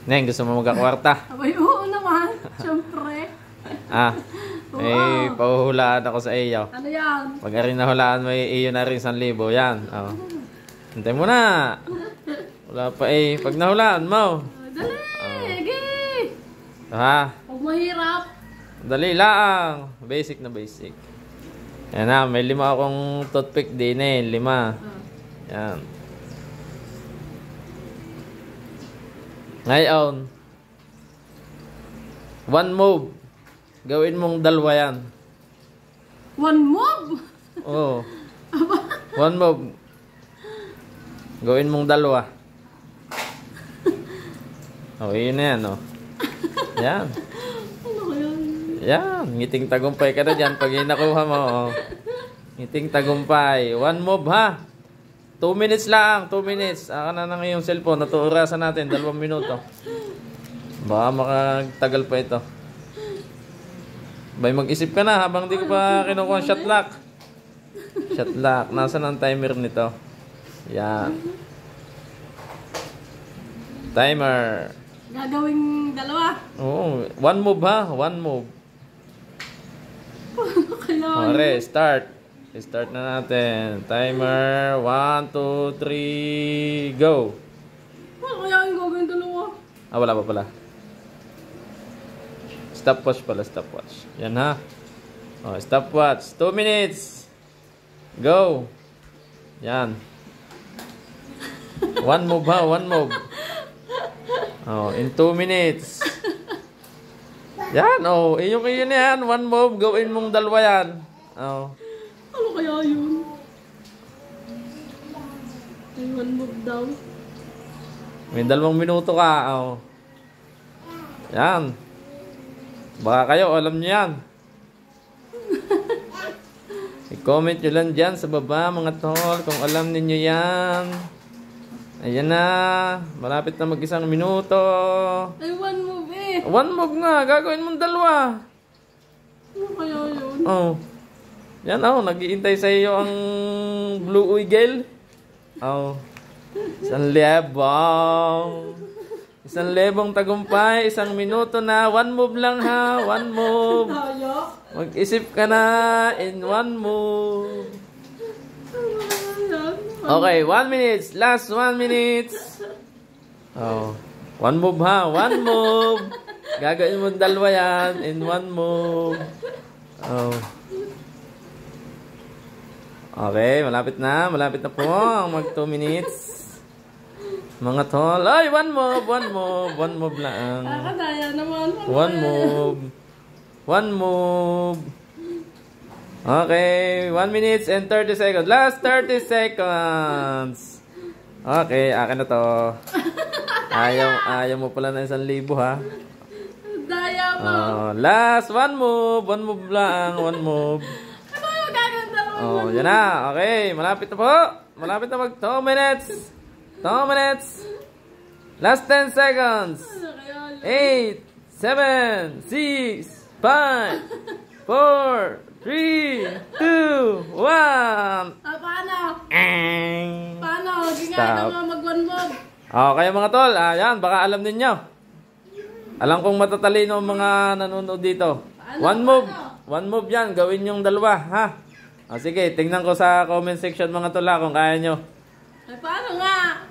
Neng, gusto mo magkakwarta? Abay, oo naman. Siyempre. May pahuhulaan ako sa iyo. Ano yan? Pag rin nahulaan mo, iyo na rin 1,000. Yan. Oh. Hintay mo na. Wala pa eh. Pag nahulaan mo. Dali! Igi! Huwag mahirap. Dali lang. Basic na basic. Yan na. May 5 akong toothpick din eh. 5. Yan. Ngayon, 1 move. Gawin mong 2 yan. 1 move? Oo. 1 move. Gawin mong 2. Oh, yun na yan, oh. Yan. Ano ko yun? Yan. Ngiting tagumpay ka na dyan pag nakuha mo, oh. Ngiting tagumpay. 1 move, ha? 2 minutes lang, 2 minutes. Aka na ng iyong cellphone. Natuurasan natin, 2 minuto. Baka makatagal pa ito. Bay, mag-isip ka na habang di ko pa kinukuha ang shot lock. Shot lock. Nasaan ang timer nito? Yan. Timer. Gagawing 2? Oo. 1 move, ha? 1 move. Paano kaya yun? Okay, start. Start na natin. Timer. 1, 2, 3, go. Paano kaya yung gagawing 2? Wala pa pala. Stopwatch pala, stopwatch. Yan, ha. Oh, stopwatch. 2 minutes. Go. Yan. 1 move, ha. 1 move. Oh, in 2 minutes. Yan, oh. Iyong yan. 1 move. Gawin mong 2 yan. Oh. Ano kaya yun? Ay, 1 move daw. May 2 minuto ka. Oh. Yan. Baka kayo, alam nyo yan. I-comment nyo lang dyan sa baba, mga tol, kung alam ninyo yan. Ayan na. Malapit na mag-1 minuto. Ay, 1 move eh. 1 move nga. Gagawin mong 2. Ano kaya yun? Oh. Yan, oh. Nag-iintay sa iyo ang Blue Eagle. Oh. 1,000. 1,000 tagumpay, 1 minuto na. 1 move lang, ha. 1 move. Mag-isip ka na in 1 move. Okay, 1 minute. Last 1 minute. Oh. 1 move, ha. 1 move. Gagawin mo 2 yan in 1 move. Oh. Okay, malapit na. Malapit na po ang mag 2 minutes. Mga tol. Ay, 1 move. 1 move. 1 move lang. Kakadaya naman. 1 move. 1 move. Okay, 1 minute and 30 seconds. Last 30 seconds. Okay, akin na to. Ayaw mo pala na 1,000, ha? Daya mo. Last 1 move. 1 move lang. 1 move. Ano yung gaganda naman? Oh, yan na. Okay, malapit na po. Malapit na mag 2 minutes. 2 minutes. Last 10 seconds. 8, 7, 6, 5, 4, 3, 2, 1. Paano? Paano? Hindi nga Stop. naman mag-1 move. Okay mga tol, ayan, baka alam ninyo. Alam kong matatalino ang mga nanonood dito. 1 move. 1 move yan, gawin yung 2, ha? Sige, tingnan ko sa comment section mga tol, kung kaya nyo. Ay, paano nga?